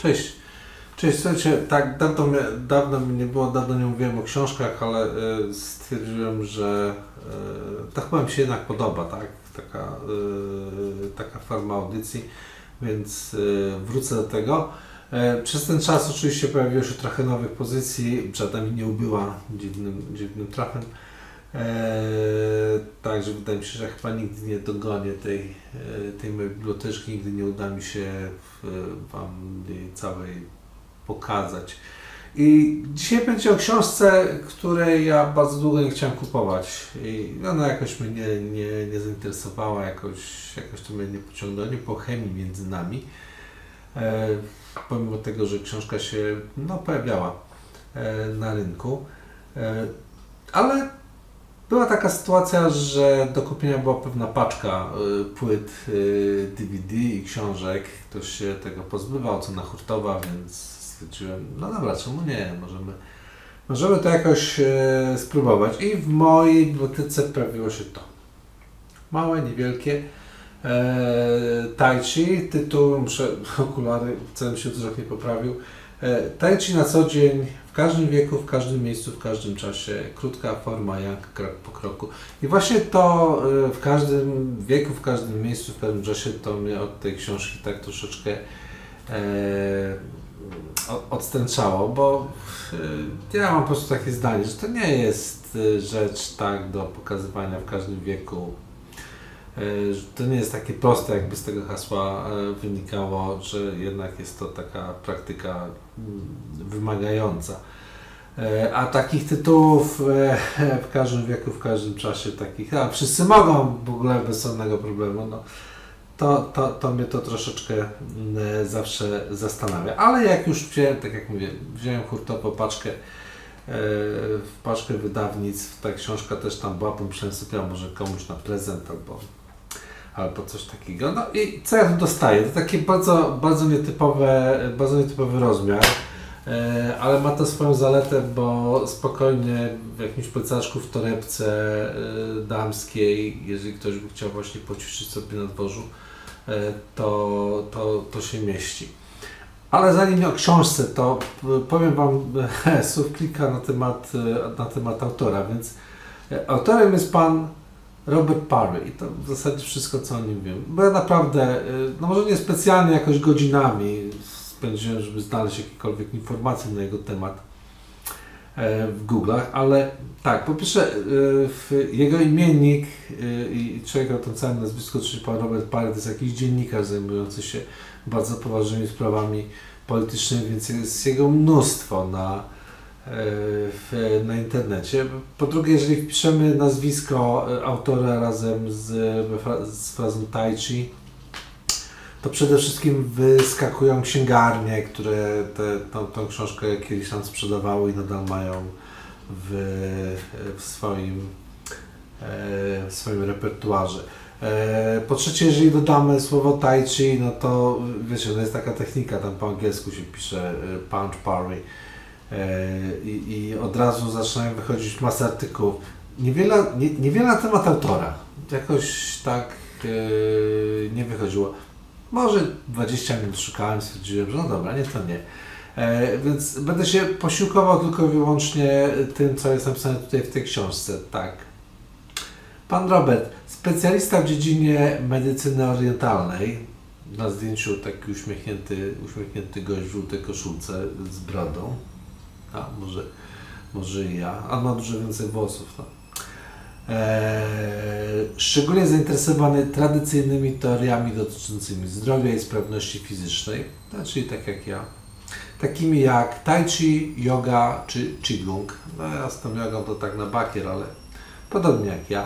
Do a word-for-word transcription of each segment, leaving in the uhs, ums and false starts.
Cześć. Cześć, słuchajcie, tak dawno, mnie, dawno mi nie było, dawno nie mówiłem o książkach, ale y, stwierdziłem, że y, to chyba mi się jednak podoba, tak? Taka, y, taka forma audycji, więc y, wrócę do tego. Y, przez ten czas oczywiście pojawiło się trochę nowych pozycji, żadna mi nie ubyła dziwnym, dziwnym trafem. Eee, także wydaje mi się, że chyba nigdy nie dogonię tej, tej mojej biblioteczki, nigdy nie uda mi się Wam jej całej pokazać. I dzisiaj będzie o książce, której ja bardzo długo nie chciałem kupować i ona jakoś mnie nie, nie, nie zainteresowała, jakoś, jakoś to mnie nie pociągnęło, nie było chemii między nami. Eee, pomimo tego, że książka się no, pojawiała e, na rynku, e, ale była taka sytuacja, że do kupienia była pewna paczka y, płyt y, D V D i książek. Ktoś się tego pozbywał, cena hurtowa, więc stwierdziłem, no dobra, czemu nie, możemy, możemy to jakoś y, spróbować. I w mojej bibliotece pojawiło się to. Małe, niewielkie. E, Tai Chi, tytuł, muszę, okulary, wcale mi się wzrok nie poprawił. E, Tai Chi na co dzień, w każdym wieku, w każdym miejscu, w każdym czasie, krótka forma, jak krok po kroku. I właśnie to e, w każdym wieku, w każdym miejscu, w każdym czasie to mnie od tej książki tak troszeczkę e, odstręczało, bo e, ja mam po prostu takie zdanie, że to nie jest rzecz tak do pokazywania w każdym wieku. To nie jest takie proste, jakby z tego hasła wynikało, że jednak jest to taka praktyka wymagająca. A takich tytułów w każdym wieku, w każdym czasie, takich, a wszyscy mogą w ogóle bez żadnego problemu, no, to, to, to mnie to troszeczkę zawsze zastanawia. Ale jak już wziąłem, tak jak mówię, wziąłem hurtowo paczkę, w paczkę wydawnictw, ta książka też tam była, pomyślałem sobie, a może komuś na prezent albo albo coś takiego. No i co ja tu dostaję? To takie bardzo, bardzo nietypowe, bardzo nietypowy rozmiar, e, ale ma to swoją zaletę, bo spokojnie w jakimś plecaczku, w torebce e, damskiej, jeżeli ktoś by chciał właśnie poćwiczyć sobie na dworzu, e, to, to, to się mieści. Ale zanim o książce, to powiem Wam słów kilka na temat, na temat autora, więc autorem jest pan Robert Parry i to w zasadzie wszystko, co o nim wiem. Bo ja naprawdę, no może nie specjalnie jakoś godzinami spędziłem, żeby znaleźć jakiekolwiek informacje na jego temat w Google'ach, ale tak, po pierwsze jego imiennik i człowiek o tym całym nazwisku, czyli pan Robert Parry, to jest jakiś dziennikarz zajmujący się bardzo poważnymi sprawami politycznymi, więc jest jego mnóstwo na W, na internecie. Po drugie, jeżeli wpiszemy nazwisko autora razem z, z frazą Tai Chi, to przede wszystkim wyskakują księgarnie, które te, tą, tą książkę kiedyś tam sprzedawały i nadal mają w, w, swoim, w swoim repertuarze. Po trzecie, jeżeli dodamy słowo Tai Chi, no to wiecie, no jest taka technika, tam po angielsku się pisze punch parry. I, i od razu zaczynają wychodzić masę artykułów. Niewiele, nie, niewiele na temat autora. Jakoś tak yy, nie wychodziło. Może dwadzieścia minut szukałem, stwierdziłem, że no dobra, nie to nie. E, więc będę się posiłkował tylko i wyłącznie tym, co jest napisane tutaj w tej książce. Tak. Pan Robert, specjalista w dziedzinie medycyny orientalnej. Na zdjęciu taki uśmiechnięty, uśmiechnięty gość w żółtej koszulce z brodą. A, może, może i ja, a ma dużo więcej włosów. No. Eee, szczególnie zainteresowany tradycyjnymi teoriami dotyczącymi zdrowia i sprawności fizycznej, no, czyli tak jak ja, takimi jak Tai Chi, yoga czy Qigong. No ja z tą jogą to tak na bakier, ale podobnie jak ja.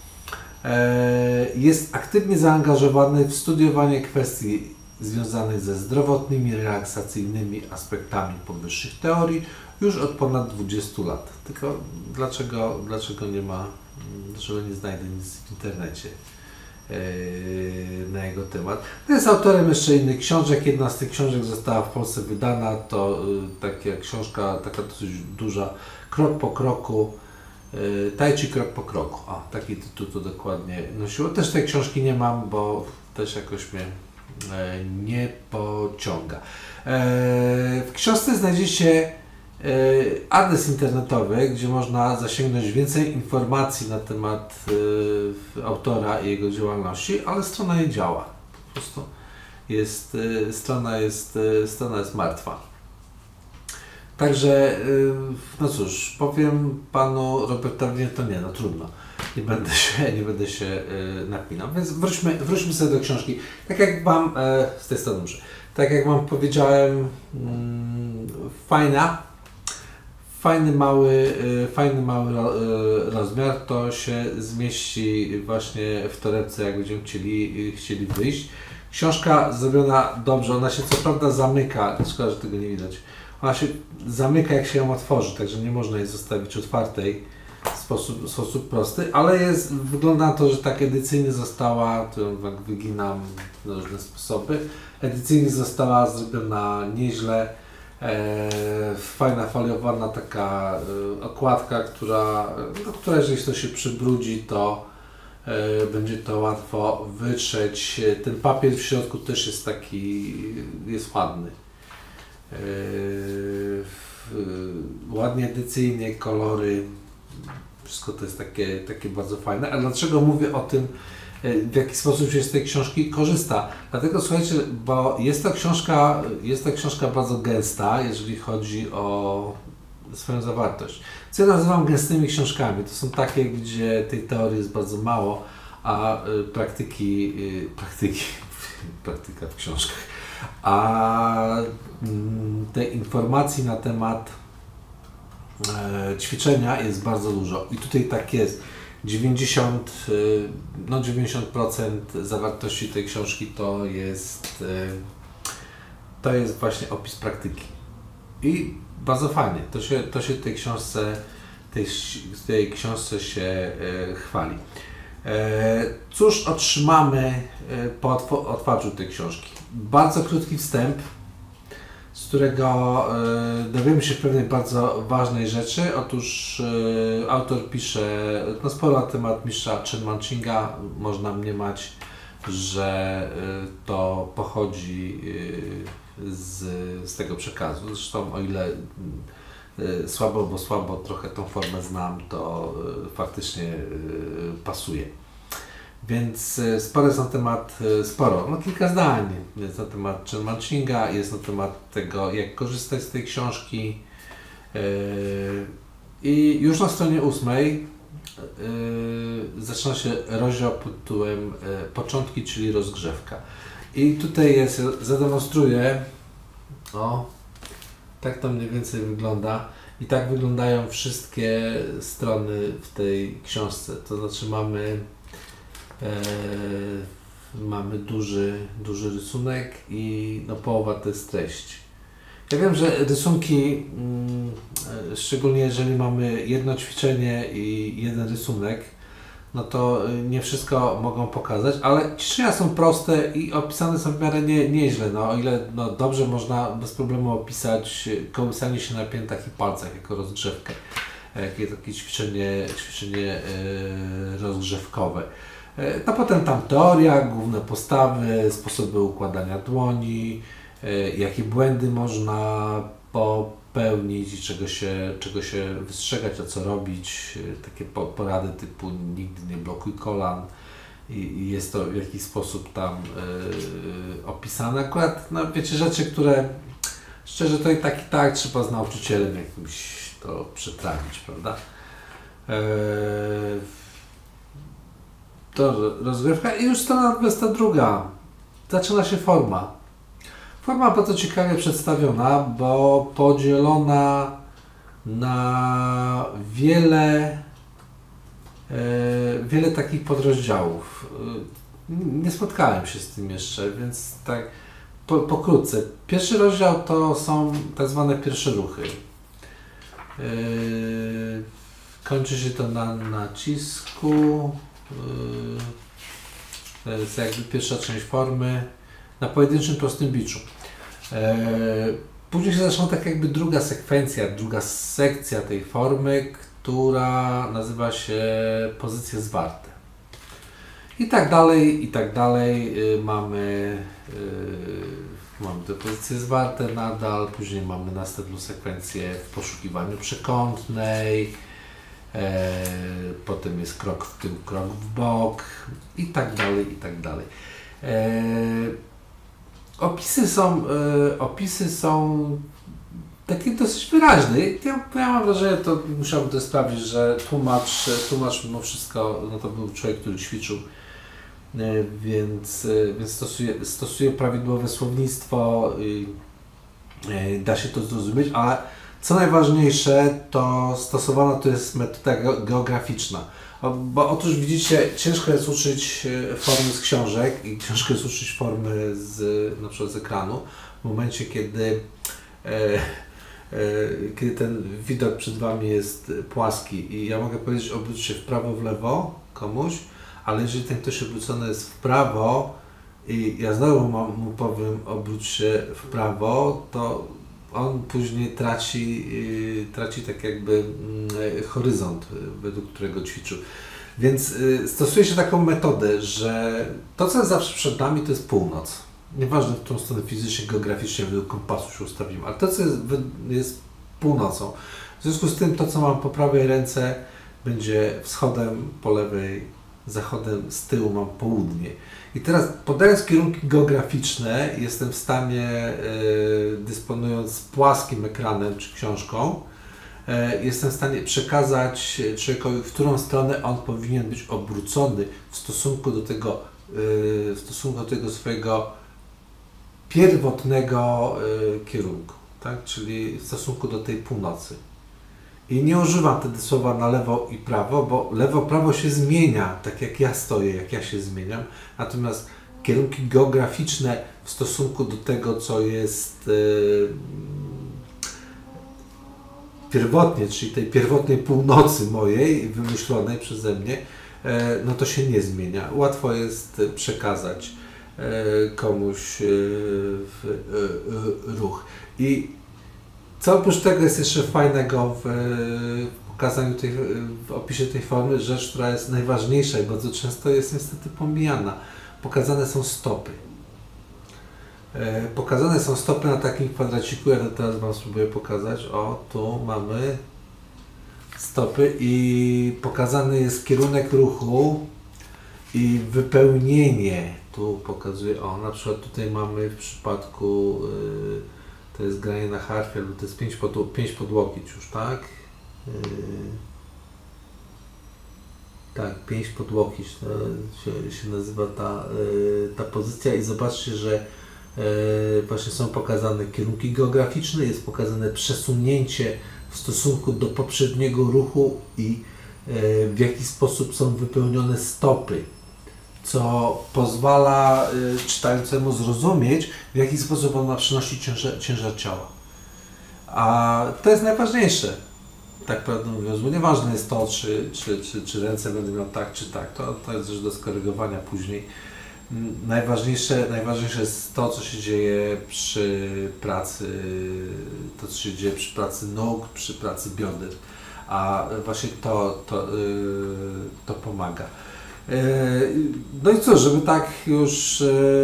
Eee, jest aktywnie zaangażowany w studiowanie kwestii związanych ze zdrowotnymi, relaksacyjnymi aspektami powyższych teorii już od ponad dwudziestu lat. Tylko dlaczego, dlaczego nie ma, dlaczego nie znajdę nic w internecie yy, na jego temat. No jest autorem jeszcze innych książek. Jedna z tych książek została w Polsce wydana. To yy, taka książka, taka dosyć duża, Krok po kroku. Yy, Tai Chi krok po kroku. O, taki tytuł to dokładnie nosiło. Też tej książki nie mam, bo też jakoś mnie nie pociąga. W książce znajdziecie adres internetowy, gdzie można zasięgnąć więcej informacji na temat autora i jego działalności, ale strona nie działa. Po prostu jest, strona, jest, strona jest martwa. Także, no cóż, powiem panu Robertowi, to nie, no trudno. Nie będę się, nie będę się napinał. Więc wróćmy, wróćmy sobie do książki. Tak jak wam, z tej strony muszę, tak jak wam powiedziałem, fajna, fajny mały, fajny mały rozmiar, to się zmieści właśnie w torebce, jak będziemy chcieli, chcieli wyjść. Książka zrobiona dobrze, ona się co prawda zamyka, szkoda, że tego nie widać. Ona się zamyka, jak się ją otworzy, także nie można jej zostawić otwartej w sposób, w sposób prosty, ale jest, wygląda na to, że tak edycyjnie została, tu tak wyginam na różne sposoby, edycyjnie została zrobiona nieźle, e, fajna foliowana taka e, okładka, która, no, która jeżeli to się przybrudzi, to e, będzie to łatwo wytrzeć. Ten papier w środku też jest taki, jest ładny. Yy, ładnie edycyjnie, kolory, wszystko to jest takie, takie bardzo fajne. A dlaczego mówię o tym, w jaki sposób się z tej książki korzysta? Dlatego słuchajcie, bo jest to książka, jest to książka bardzo gęsta, jeżeli chodzi o swoją zawartość. Co ja nazywam gęstymi książkami? To są takie, gdzie tej teorii jest bardzo mało, a praktyki, praktyki, praktyka w książkach, a tej informacji na temat e, ćwiczenia jest bardzo dużo. I tutaj tak jest. dziewięćdziesiąt, no dziewięćdziesiąt procent zawartości tej książki to jest, e, to jest właśnie opis praktyki. I bardzo fajnie. To się, to się tej książce, tej, tej książce się e, chwali. E, cóż otrzymamy po otwarciu tej książki? Bardzo krótki wstęp, z którego y, dowiemy się pewnej bardzo ważnej rzeczy. Otóż y, autor pisze no, sporo na temat mistrza Chen Manchinga. Można mniemać, że y, to pochodzi y, z, z tego przekazu. Zresztą o ile y, słabo, bo słabo trochę tą formę znam, to y, faktycznie y, pasuje. Więc sporo jest na temat, sporo, no kilka zdań jest na temat Chen Manchinga, jest na temat tego, jak korzystać z tej książki. I już na stronie ósmej zaczyna się rozdział pod tytułem Początki, czyli rozgrzewka. I tutaj jest, zademonstruję, o, tak to mniej więcej wygląda. I tak wyglądają wszystkie strony w tej książce, to znaczy mamy E, mamy duży, duży rysunek i no, połowa to jest treść. Ja wiem, że rysunki, mm, szczególnie jeżeli mamy jedno ćwiczenie i jeden rysunek, no to nie wszystko mogą pokazać, ale ćwiczenia są proste i opisane są w miarę nie, nieźle. No, o ile no, dobrze można bez problemu opisać kołysanie się na piętach i palcach jako rozgrzewkę, jakie takie ćwiczenie, ćwiczenie e, rozgrzewkowe. No potem tam teoria, główne postawy, sposoby układania dłoni, jakie błędy można popełnić i czego się, czego się wystrzegać, a co robić. Takie porady typu nigdy nie blokuj kolan i, i jest to w jakiś sposób tam yy, opisane. Akurat, no wiecie, rzeczy, które szczerze to i tak i tak trzeba z nauczycielem jakimś to przetrawić, prawda? Yy, To rozgrywka i już strona dwudziesta druga. Zaczyna się forma. Forma bardzo ciekawie przedstawiona, bo podzielona na wiele, e, wiele takich podrozdziałów. Nie spotkałem się z tym jeszcze, więc tak po, pokrótce. Pierwszy rozdział to są tak zwane pierwsze ruchy. E, kończy się to na nacisku. To jest jakby pierwsza część formy na pojedynczym prostym biczu. Później się zaczyna tak jakby druga sekwencja, druga sekcja tej formy, która nazywa się pozycje zwarte. I tak dalej, i tak dalej. Yy, mamy, yy, mamy te pozycje zwarte nadal, później mamy następną sekwencję w poszukiwaniu przekątnej, yy, potem jest krok w tył, krok w bok i tak dalej, i tak dalej. Yy, opisy są, yy, opisy są takie dosyć wyraźne. Ja, ja mam wrażenie, to musiałbym to sprawdzić, że tłumacz, tłumacz mimo wszystko, no to był człowiek, który ćwiczył, więc, więc stosuje, stosuje prawidłowe słownictwo, da się to zrozumieć, ale co najważniejsze, to stosowana to jest metoda geograficzna. Bo otóż widzicie, ciężko jest uczyć formy z książek i ciężko jest uczyć formy z, na przykład z ekranu, w momencie, kiedy e, kiedy ten widok przed Wami jest płaski i ja mogę powiedzieć, obróć się w prawo, w lewo komuś, ale jeżeli ten ktoś obrócony jest w prawo i ja znowu mu powiem, obróć się w prawo, to on później traci, traci tak jakby horyzont, według którego ćwiczył. Więc stosuje się taką metodę, że to, co jest zawsze przed nami, to jest północ. Nieważne, w którą stronę fizycznie, geograficznie, według kompasu się ustawimy, ale to, co jest, jest północą. W związku z tym, to, co mam po prawej ręce, będzie wschodem, po lewej, zachodem, z tyłu mam południe. I teraz, podając kierunki geograficzne, jestem w stanie, yy, dysponując płaskim ekranem czy książką, yy, jestem w stanie przekazać człowiekowi, w którą stronę on powinien być obrócony w stosunku do tego, yy, w stosunku do tego swojego pierwotnego y, kierunku, tak? Czyli w stosunku do tej północy. I nie używam wtedy słowa na lewo i prawo, bo lewo-prawo się zmienia, tak jak ja stoję, jak ja się zmieniam. Natomiast kierunki geograficzne w stosunku do tego, co jest y, pierwotnie, czyli tej pierwotnej północy mojej, wymyślonej przeze mnie, y, no to się nie zmienia. Łatwo jest przekazać komuś ruch. I co oprócz tego jest jeszcze fajnego w pokazaniu tej, w opisie tej formy, rzecz, która jest najważniejsza i bardzo często jest niestety pomijana. Pokazane są stopy. Pokazane są stopy na takim kwadraciku, ja to teraz Wam spróbuję pokazać. O, tu mamy stopy i pokazany jest kierunek ruchu i wypełnienie. Tu pokazuję, o, na przykład tutaj mamy w przypadku, yy, to jest granie na harfie, albo to jest pięć pod, pięć pod łokieć już, tak? Yy, tak, pięć pod łokieć to się, się nazywa ta, yy, ta pozycja i zobaczcie, że yy, właśnie są pokazane kierunki geograficzne, jest pokazane przesunięcie w stosunku do poprzedniego ruchu i yy, w jaki sposób są wypełnione stopy, co pozwala y, czytającemu zrozumieć, w jaki sposób on ma przynosić ciężar, ciężar ciała. A to jest najważniejsze, tak prawdę mówiąc, bo nieważne jest to, czy, czy, czy, czy ręce będą miał tak, czy tak, to, to jest rzecz do skorygowania później. Najważniejsze, najważniejsze jest to, co się dzieje przy pracy, to, co się dzieje przy pracy nóg, przy pracy bioder, a właśnie to, to, yy, to pomaga. No i co, żeby tak już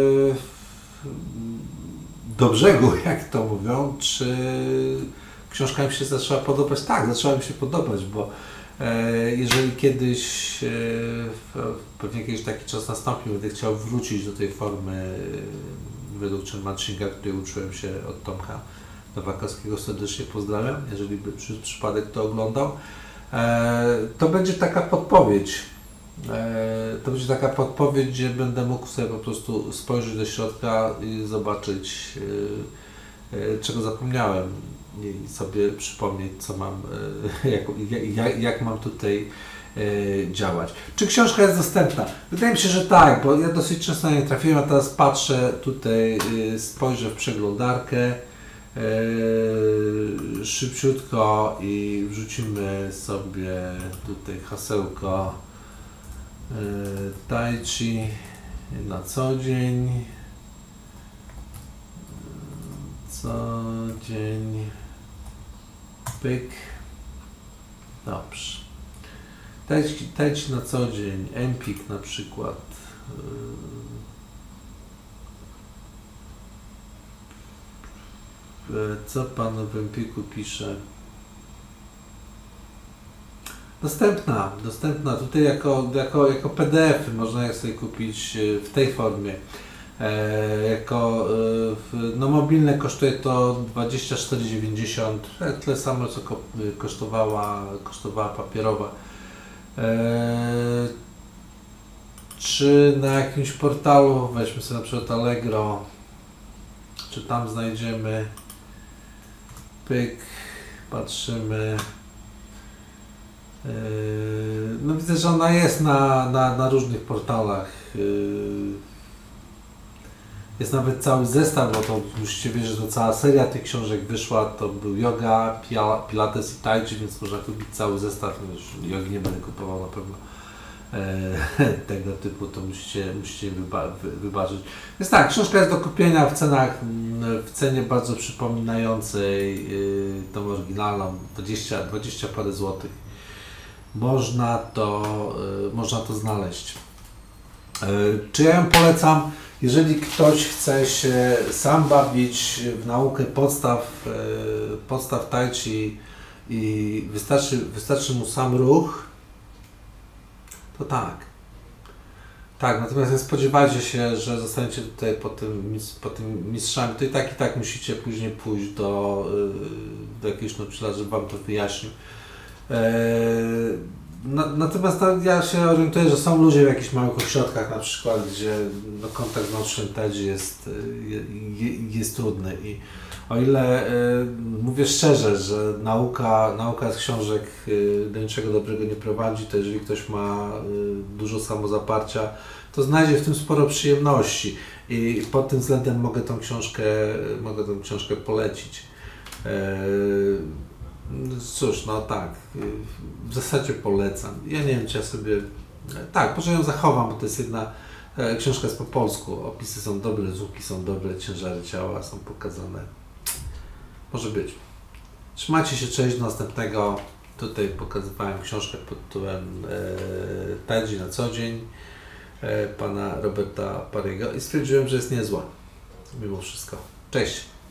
do brzegu, jak to mówią, czy książka mi się zaczęła podobać? Tak, zaczęła mi się podobać, bo jeżeli kiedyś, pewnie kiedyś taki czas nastąpił, będę chciał wrócić do tej formy według Chenmanshinga, której uczyłem się od Tomka Nowakowskiego, serdecznie pozdrawiam, jeżeli by przy, przypadek to oglądał, to będzie taka podpowiedź. To będzie taka podpowiedź, gdzie będę mógł sobie po prostu spojrzeć do środka i zobaczyć, czego zapomniałem i sobie przypomnieć, co mam, jak, jak, jak mam tutaj działać. Czy książka jest dostępna? Wydaje mi się, że tak, bo ja dosyć często na nie trafiłem, a teraz patrzę tutaj, spojrzę w przeglądarkę szybciutko i wrzucimy sobie tutaj hasełko Tai Chi na co dzień, co dzień, pyk, dobrze. Tai Chi na co dzień, Empik na przykład. Co pan o Empiku pisze? Dostępna, dostępna. Tutaj jako, jako, jako P D F y można je sobie kupić w tej formie. E, jako e, no mobilne kosztuje to dwadzieścia cztery dziewięćdziesiąt, tyle samo co ko kosztowała, kosztowała papierowa. E, czy na jakimś portalu, weźmy sobie na przykład Allegro, czy tam znajdziemy, pyk, patrzymy. No widzę, że ona jest na, na, na różnych portalach. Jest nawet cały zestaw, bo to musicie wiedzieć, że to cała seria tych książek wyszła. To był yoga, pilates i tai chi, więc można kupić cały zestaw. No już jogi nie będę kupował na pewno. E, tego typu to musicie, musicie wyba wy wybaczyć. Więc tak, książka jest do kupienia w cenach, w cenie bardzo przypominającej yy, tą oryginalną, dwadzieścia, dwadzieścia parę złotych. Można to, yy, można to znaleźć. Yy, czy ja ją polecam? Jeżeli ktoś chce się sam bawić w naukę podstaw, yy, podstaw tai chi i wystarczy, wystarczy mu sam ruch, to tak. Tak, natomiast nie spodziewajcie się, że zostaniecie tutaj po tym, po tym mistrzami, to i tak i tak musicie później pójść do, do jakiegoś nauczyciela, żeby wam to wyjaśnił. Natomiast no, ja się orientuję, że są ludzie w jakichś małych ośrodkach na przykład, gdzie no, kontakt z nauczycielem tai chi jest, jest, jest trudny i o ile y, mówię szczerze, że nauka, nauka z książek y, do niczego dobrego nie prowadzi, to jeżeli ktoś ma y, dużo samozaparcia, to znajdzie w tym sporo przyjemności i pod tym względem mogę tą książkę, mogę tą książkę polecić. Y, cóż, no tak, y, w zasadzie polecam. Ja nie wiem, czy ja sobie... Tak, może ją zachowam, bo to jest jedna... Książka jest po polsku, opisy są dobre, złuki są dobre, ciężary ciała są pokazane. Może być. Trzymajcie się, cześć, do następnego. Tutaj pokazywałem książkę pod tytułem e, Tai Chi na co dzień e, pana Roberta Parry'ego i stwierdziłem, że jest niezła mimo wszystko. Cześć!